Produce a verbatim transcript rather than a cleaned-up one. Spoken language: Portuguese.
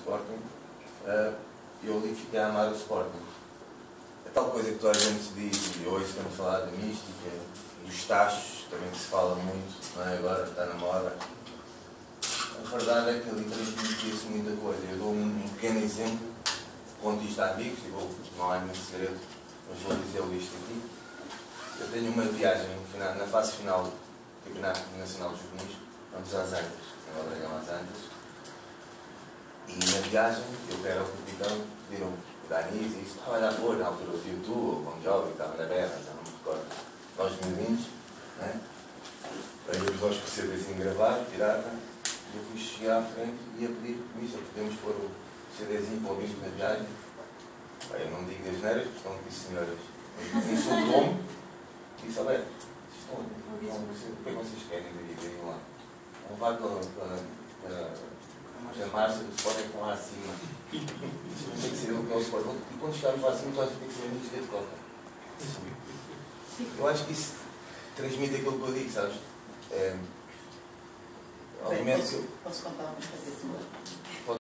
Sporting, uh, eu ali fiquei a amar o Sporting. É tal coisa que toda a gente diz, e hoje estamos a falar da mística, dos tachos, também que se fala muito, não é? Agora está na moda. A verdade é que ali transmitia-se muita coisa. Eu dou um, um pequeno exemplo, conto isto a amigos, e vou, não há nenhum segredo, mas vou dizer isto aqui. Eu tenho uma viagem na fase final do Campeonato Nacional de Juvenis, vamos às Antas, em Ladrão às Antas, e na viagem eu quero ao capitão, pediram o Danis e isso estava a dar cor, na altura o Tio Tu, o Bom Jovem, estava na berra, já não me recordo, nós meninos, né? Aí os dois com o CDzinho gravado, tirada, e eu fui chegar à frente e ia pedir permissão, podemos pôr o CDzinho para ouvir na viagem. Aí eu não digo as neiras, porque estão aqui senhoras. Insultou-me e disse, olha, o que é que vocês querem dirigir lá? Não vai para, para, para a marcha do Sporting com lá acima. Não tem que ser o que é o Sporting. E quando chegarmos lá acima, nós temos que ser amigos de coca. Eu acho que isso transmite aquilo que eu digo, sabes? É, Bem, posso, posso contar uma coisa?